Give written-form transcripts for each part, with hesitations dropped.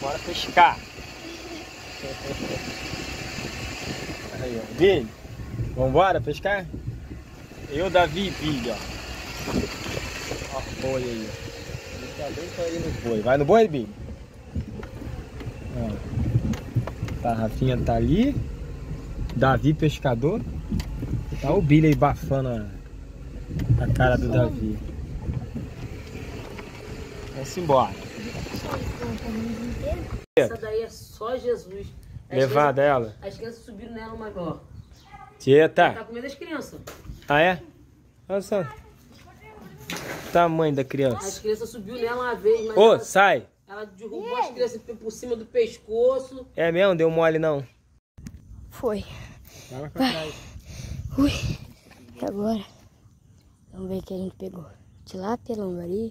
Bora pescar. Aí, ó. Billy, vambora pescar? Eu, Davi e Billy, ó. Ó o boi aí, ó. Ele tá bem pra ir no boi. Vai no boi, Billy? Ó. Tá, a Rafinha tá ali. Davi pescador. Tá o Billy aí bafando a cara do Davi. Vamos embora. Essa daí é só Jesus. Levar dela? As crianças subiram nela, mas ó. Tieta. Tá com medo das crianças. Ah, é? Olha só. Tamanho da criança. As crianças subiu nela uma vez, mas Ô, sai. ela derrubou as crianças por cima do pescoço. É mesmo? Deu mole não? Foi. Vai lá pra trás. Ui. E agora? Vamos ver o que a gente pegou. Tilápia, lambari.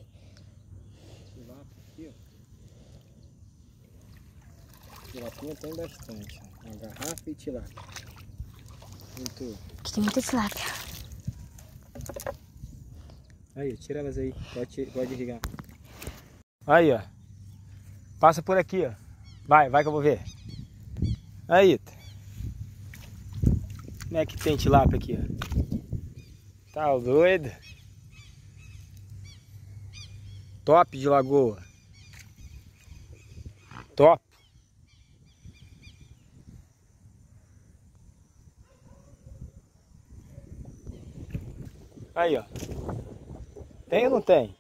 Tilapinha tem bastante. Uma garrafa e tilápia. Muito. Aqui tem muita tilápia. Aí, tira elas aí. Pode irrigar. Aí, ó. Passa por aqui, ó. Vai que eu vou ver. Aí. Como é que tem tilápia aqui, ó? Tá doido? Top de lagoa. Top. Aí, ó. Tem ou não tem?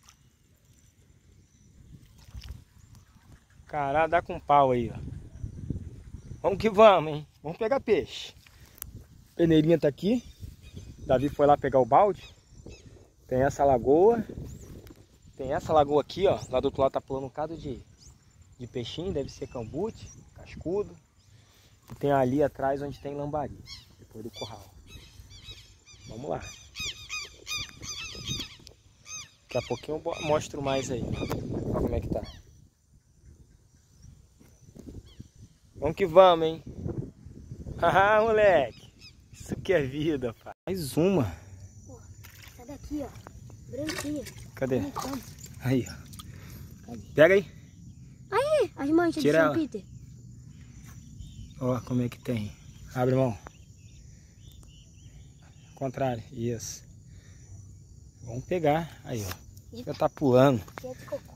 Caralho, dá com pau aí, ó. Vamos que vamos, hein? Vamos pegar peixe. Peneirinha tá aqui. Davi foi lá pegar o balde. Tem essa lagoa. Tem essa lagoa aqui, ó. Lá do outro lado tá pulando um bocado de peixinho. Deve ser cambute, cascudo. E tem ali atrás onde tem lambari. Depois do curral. Vamos lá. Daqui a pouquinho eu mostro mais aí. Olha como é que tá. Vamos que vamos, hein? Haha, moleque. Isso que é vida, pai. Mais uma. Pô, essa daqui, ó. Branquinha. Cadê? Aí, ó. Pega aí. Aí, as manchas Tira de São ela. Peter. Ó, como é que tem. Abre mão. Contrário, isso. Vamos pegar. Aí, ó. Já tá pulando. Cheia de cocô.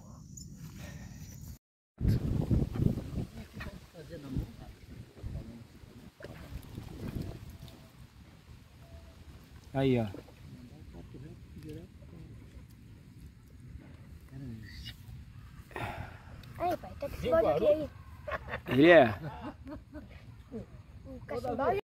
Aí, ó. Aí, pai, tá com esse balde aqui aí. Ele é. O cachimbal